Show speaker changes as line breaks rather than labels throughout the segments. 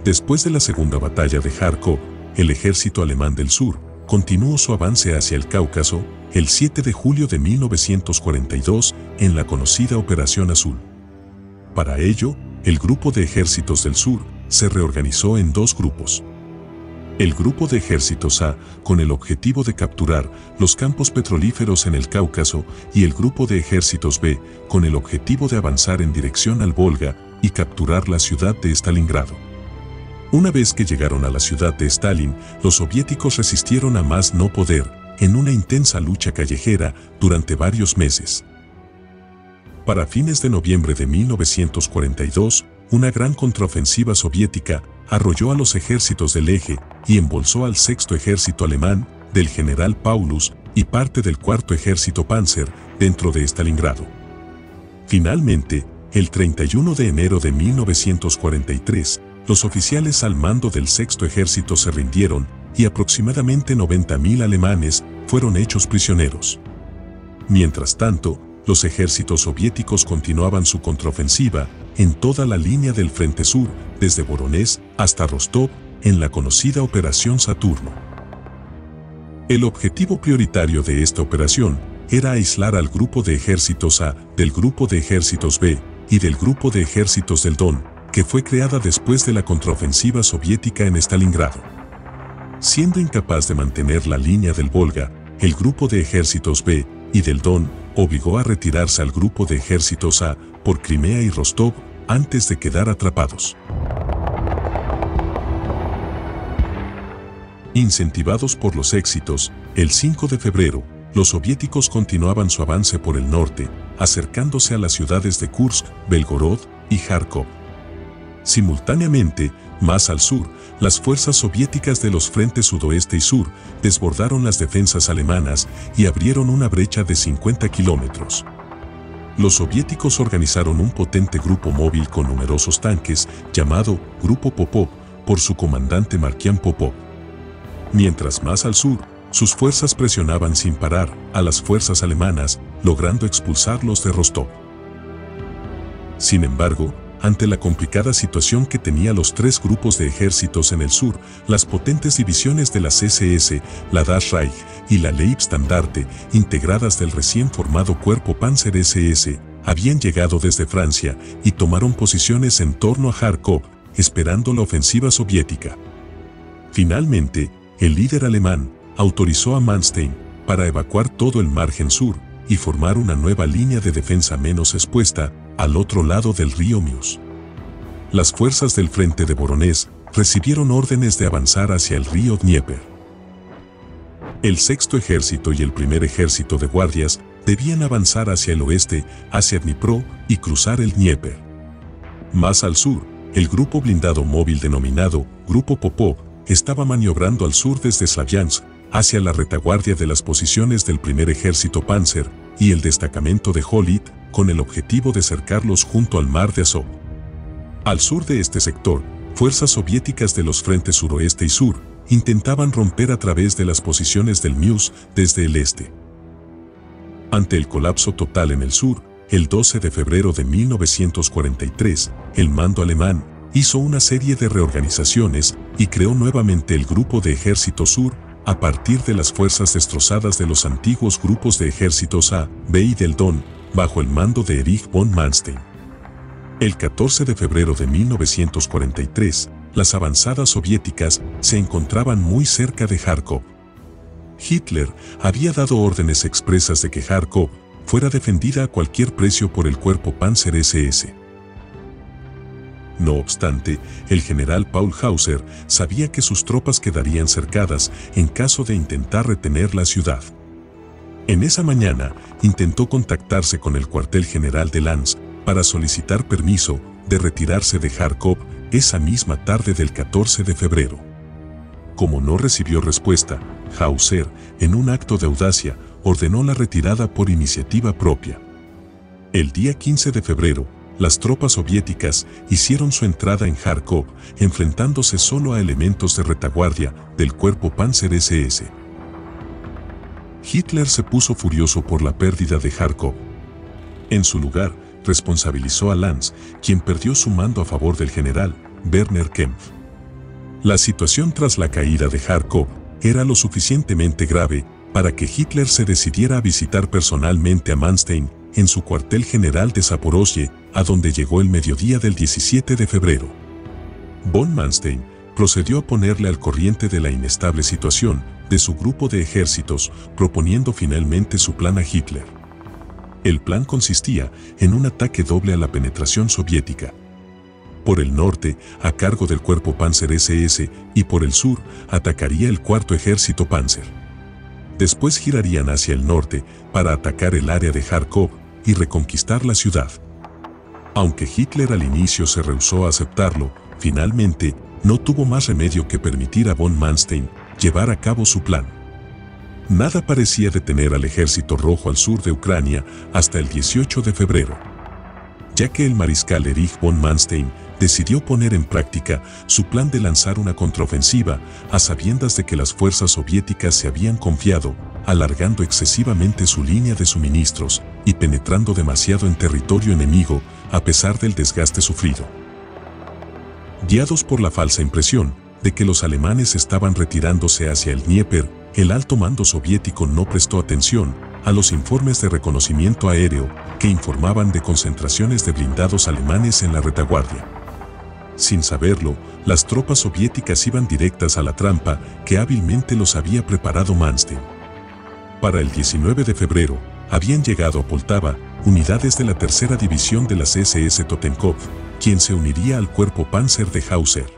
Después de la segunda batalla de Járkov, el ejército alemán del sur continuó su avance hacia el Cáucaso el 7 de julio de 1942 en la conocida Operación Azul. Para ello, el grupo de ejércitos del sur se reorganizó en dos grupos. El grupo de ejércitos A, con el objetivo de capturar los campos petrolíferos en el Cáucaso, y el grupo de ejércitos B, con el objetivo de avanzar en dirección al Volga y capturar la ciudad de Stalingrado. Una vez que llegaron a la ciudad de Stalin, los soviéticos resistieron a más no poder, en una intensa lucha callejera durante varios meses. Para fines de noviembre de 1942, una gran contraofensiva soviética arrolló a los ejércitos del eje y embolsó al sexto ejército alemán del general Paulus y parte del cuarto ejército Panzer dentro de Stalingrado. Finalmente, el 31 de enero de 1943, los oficiales al mando del sexto ejército se rindieron y aproximadamente 90.000 alemanes fueron hechos prisioneros. Mientras tanto, los ejércitos soviéticos continuaban su contraofensiva en toda la línea del Frente Sur, desde Voronezh hasta Rostov, en la conocida Operación Saturno. El objetivo prioritario de esta operación era aislar al grupo de ejércitos A del grupo de ejércitos B y del grupo de ejércitos del Don, que fue creada después de la contraofensiva soviética en Stalingrado. Siendo incapaz de mantener la línea del Volga, el grupo de ejércitos B y del Don obligó a retirarse al grupo de ejércitos A por Crimea y Rostov antes de quedar atrapados. Incentivados por los éxitos, el 5 de febrero, los soviéticos continuaban su avance por el norte, acercándose a las ciudades de Kursk, Belgorod y Járkov. Simultáneamente, más al sur, las fuerzas soviéticas de los frentes sudoeste y sur desbordaron las defensas alemanas y abrieron una brecha de 50 kilómetros. Los soviéticos organizaron un potente grupo móvil con numerosos tanques, llamado Grupo Popov, por su comandante Markian Popov. Mientras más al sur, sus fuerzas presionaban sin parar a las fuerzas alemanas, logrando expulsarlos de Rostov. Sin embargo, ante la complicada situación que tenía los tres grupos de ejércitos en el sur, las potentes divisiones de las SS, la Das Reich y la Leibstandarte, integradas del recién formado cuerpo Panzer SS, habían llegado desde Francia y tomaron posiciones en torno a Járkov, esperando la ofensiva soviética. Finalmente, el líder alemán autorizó a Manstein para evacuar todo el margen sur y formar una nueva línea de defensa menos expuesta al otro lado del río Mius. Las fuerzas del frente de Voronezh recibieron órdenes de avanzar hacia el río Dnieper. El sexto ejército y el primer ejército de guardias debían avanzar hacia el oeste, hacia Dnipro y cruzar el Dnieper. Más al sur, el grupo blindado móvil denominado Grupo Popov estaba maniobrando al sur desde Slaviansk hacia la retaguardia de las posiciones del primer ejército Panzer y el destacamento de Holit, con el objetivo de cercarlos junto al mar de Azov. Al sur de este sector, fuerzas soviéticas de los frentes suroeste y sur intentaban romper a través de las posiciones del Mius desde el este. Ante el colapso total en el sur, el 12 de febrero de 1943, el mando alemán hizo una serie de reorganizaciones y creó nuevamente el Grupo de Ejército Sur a partir de las fuerzas destrozadas de los antiguos grupos de ejércitos A, B y del Don, bajo el mando de Erich von Manstein. El 14 de febrero de 1943, las avanzadas soviéticas se encontraban muy cerca de Járkov. Hitler había dado órdenes expresas de que Járkov fuera defendida a cualquier precio por el cuerpo Panzer SS. No obstante, el general Paul Hauser sabía que sus tropas quedarían cercadas en caso de intentar retener la ciudad. En esa mañana, intentó contactarse con el cuartel general de Lance para solicitar permiso de retirarse de Járkov esa misma tarde del 14 de febrero. Como no recibió respuesta, Hauser, en un acto de audacia, ordenó la retirada por iniciativa propia. El día 15 de febrero, las tropas soviéticas hicieron su entrada en Járkov, enfrentándose solo a elementos de retaguardia del cuerpo Panzer SS. Hitler se puso furioso por la pérdida de Járkov. En su lugar, responsabilizó a Lanz, quien perdió su mando a favor del general Werner Kempf. La situación tras la caída de Járkov era lo suficientemente grave para que Hitler se decidiera a visitar personalmente a Manstein en su cuartel general de Zaporozhye, a donde llegó el mediodía del 17 de febrero. Von Manstein procedió a ponerle al corriente de la inestable situación de su grupo de ejércitos, proponiendo finalmente su plan a Hitler. El plan consistía en un ataque doble a la penetración soviética. Por el norte, a cargo del cuerpo Panzer SS, y por el sur, atacaría el cuarto ejército Panzer. Después girarían hacia el norte para atacar el área de Járkov y reconquistar la ciudad. Aunque Hitler al inicio se rehusó a aceptarlo, finalmente no tuvo más remedio que permitir a von Manstein llevar a cabo su plan. Nada parecía detener al ejército rojo al sur de Ucrania hasta el 18 de febrero, ya que el mariscal Erich von Manstein decidió poner en práctica su plan de lanzar una contraofensiva a sabiendas de que las fuerzas soviéticas se habían confiado, alargando excesivamente su línea de suministros y penetrando demasiado en territorio enemigo a pesar del desgaste sufrido. Guiados por la falsa impresión de que los alemanes estaban retirándose hacia el Dnieper, el alto mando soviético no prestó atención a los informes de reconocimiento aéreo que informaban de concentraciones de blindados alemanes en la retaguardia. Sin saberlo, las tropas soviéticas iban directas a la trampa que hábilmente los había preparado Manstein. Para el 19 de febrero, habían llegado a Poltava unidades de la tercera división de las SS Totenkopf, quien se uniría al cuerpo Panzer de Hauser.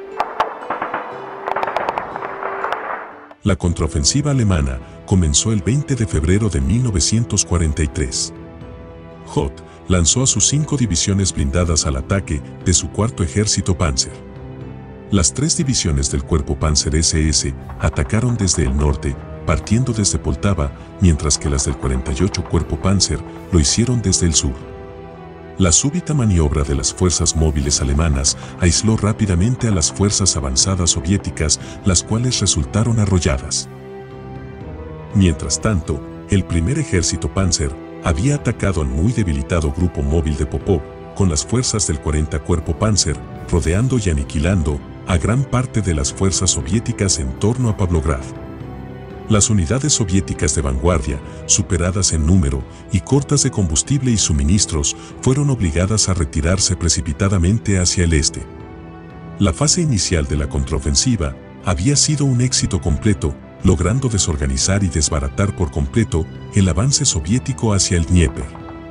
La contraofensiva alemana comenzó el 20 de febrero de 1943. Hoth lanzó a sus 5 divisiones blindadas al ataque de su cuarto ejército Panzer. Las 3 divisiones del cuerpo Panzer SS atacaron desde el norte, partiendo desde Poltava, mientras que las del 48 Cuerpo Panzer lo hicieron desde el sur. La súbita maniobra de las fuerzas móviles alemanas aisló rápidamente a las fuerzas avanzadas soviéticas, las cuales resultaron arrolladas. Mientras tanto, el primer ejército Panzer había atacado al muy debilitado grupo móvil de Popov, con las fuerzas del 40 Cuerpo Panzer, rodeando y aniquilando a gran parte de las fuerzas soviéticas en torno a Pavlograd. Las unidades soviéticas de vanguardia, superadas en número y cortas de combustible y suministros, fueron obligadas a retirarse precipitadamente hacia el este. La fase inicial de la contraofensiva había sido un éxito completo, logrando desorganizar y desbaratar por completo el avance soviético hacia el Dnieper.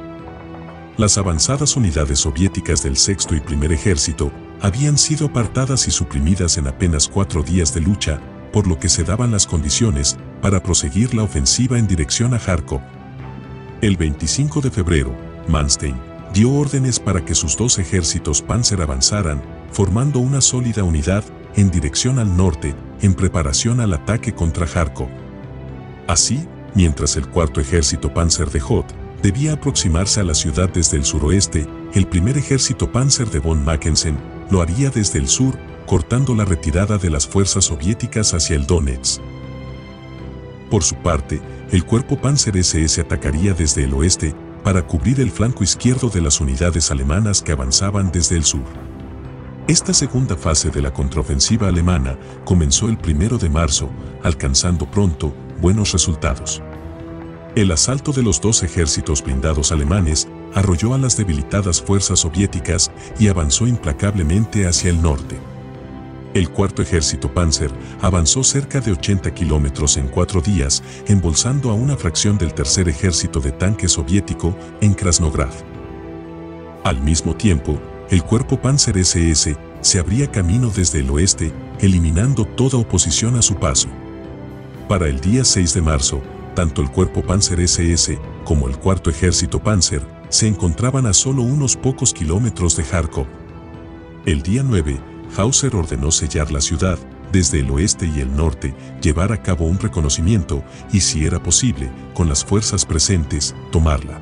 Las avanzadas unidades soviéticas del sexto y primer ejército habían sido apartadas y suprimidas en apenas 4 días de lucha, por lo que se daban las condiciones para proseguir la ofensiva en dirección a Járkov. El 25 de febrero, Manstein dio órdenes para que sus 2 ejércitos Panzer avanzaran, formando una sólida unidad en dirección al norte, en preparación al ataque contra Járkov. Así, mientras el cuarto ejército Panzer de Hoth debía aproximarse a la ciudad desde el suroeste, el primer ejército Panzer de von Mackensen lo haría desde el sur, cortando la retirada de las fuerzas soviéticas hacia el Donetsk. Por su parte, el cuerpo Panzer SS atacaría desde el oeste para cubrir el flanco izquierdo de las unidades alemanas que avanzaban desde el sur. Esta segunda fase de la contraofensiva alemana comenzó el 1 de marzo, alcanzando pronto buenos resultados. El asalto de los 2 ejércitos blindados alemanes arrolló a las debilitadas fuerzas soviéticas y avanzó implacablemente hacia el norte. El cuarto ejército Panzer avanzó cerca de 80 kilómetros en 4 días, embolsando a una fracción del tercer ejército de tanque soviético en Krasnograd. Al mismo tiempo, el cuerpo Panzer SS se abría camino desde el oeste, eliminando toda oposición a su paso. Para el día 6 de marzo, tanto el cuerpo Panzer SS como el cuarto ejército Panzer se encontraban a solo unos pocos kilómetros de Járkov. El día 9, Hauser ordenó sellar la ciudad desde el oeste y el norte, llevar a cabo un reconocimiento y, si era posible, con las fuerzas presentes, tomarla.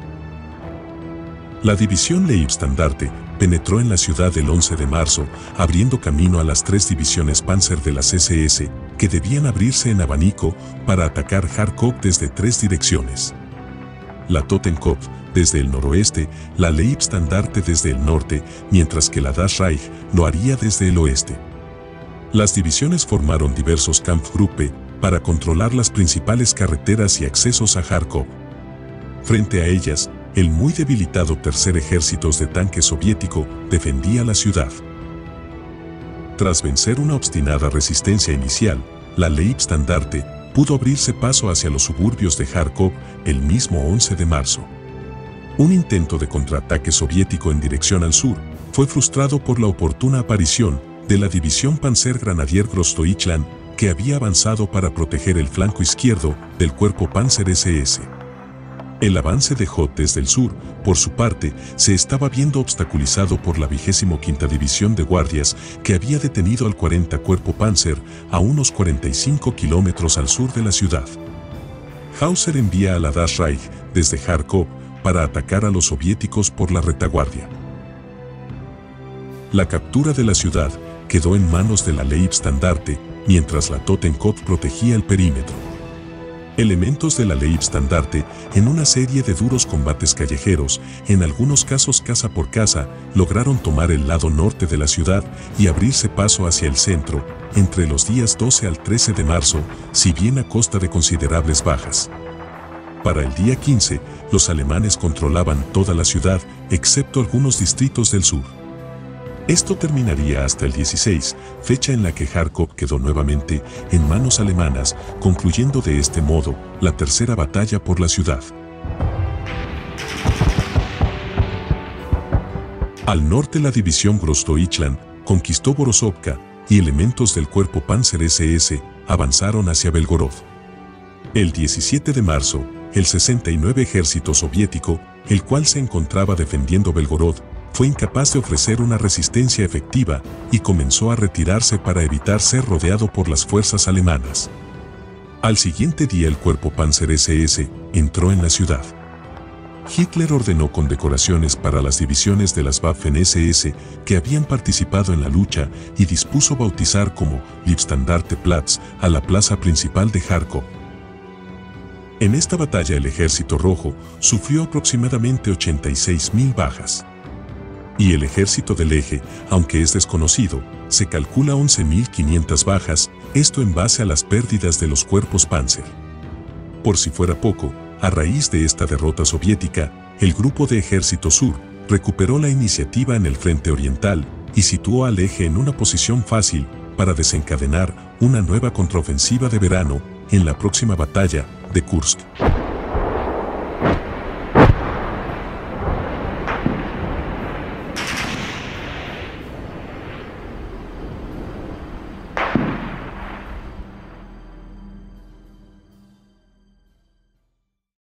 La división Leibstandarte penetró en la ciudad el 11 de marzo, abriendo camino a las 3 divisiones Panzer de las SS, que debían abrirse en abanico para atacar Járkov desde 3 direcciones. La Totenkopf desde el noroeste, la Leibstandarte desde el norte, mientras que la Das Reich lo haría desde el oeste. Las divisiones formaron diversos Kampfgruppe para controlar las principales carreteras y accesos a Járkov. Frente a ellas, el muy debilitado Tercer Ejército de Tanque soviético defendía la ciudad. Tras vencer una obstinada resistencia inicial, la Leibstandarte pudo abrirse paso hacia los suburbios de Járkov el mismo 11 de marzo. Un intento de contraataque soviético en dirección al sur fue frustrado por la oportuna aparición de la división Panzergrenadier Großdeutschland, que había avanzado para proteger el flanco izquierdo del cuerpo Panzer SS. El avance de Hoth desde el sur, por su parte, se estaba viendo obstaculizado por la 25ª División de Guardias, que había detenido al 40 Cuerpo Panzer a unos 45 kilómetros al sur de la ciudad. Hauser envía a la Das Reich desde Járkov para atacar a los soviéticos por la retaguardia. La captura de la ciudad quedó en manos de la Leibstandarte, mientras la Totenkopf protegía el perímetro. Elementos de la Leibstandarte, en una serie de duros combates callejeros, en algunos casos casa por casa, lograron tomar el lado norte de la ciudad y abrirse paso hacia el centro, entre los días 12 al 13 de marzo, si bien a costa de considerables bajas. Para el día 15, los alemanes controlaban toda la ciudad, excepto algunos distritos del sur. Esto terminaría hasta el 16, fecha en la que Járkov quedó nuevamente en manos alemanas, concluyendo de este modo la tercera batalla por la ciudad. Al norte, la división Großdeutschland conquistó Borisovka y elementos del cuerpo Panzer SS avanzaron hacia Belgorod. El 17 de marzo, el 69 Ejército Soviético, el cual se encontraba defendiendo Belgorod, fue incapaz de ofrecer una resistencia efectiva y comenzó a retirarse para evitar ser rodeado por las fuerzas alemanas. Al siguiente día, el cuerpo Panzer SS entró en la ciudad. Hitler ordenó condecoraciones para las divisiones de las Waffen-SS que habían participado en la lucha y dispuso bautizar como Leibstandarte-Platz a la plaza principal de Járkov. En esta batalla, el Ejército Rojo sufrió aproximadamente 86.000 bajas. Y el ejército del eje, aunque es desconocido, se calcula 11.500 bajas, esto en base a las pérdidas de los cuerpos Panzer. Por si fuera poco, a raíz de esta derrota soviética, el Grupo de Ejército Sur recuperó la iniciativa en el frente oriental y situó al eje en una posición fácil para desencadenar una nueva contraofensiva de verano en la próxima batalla de Kursk.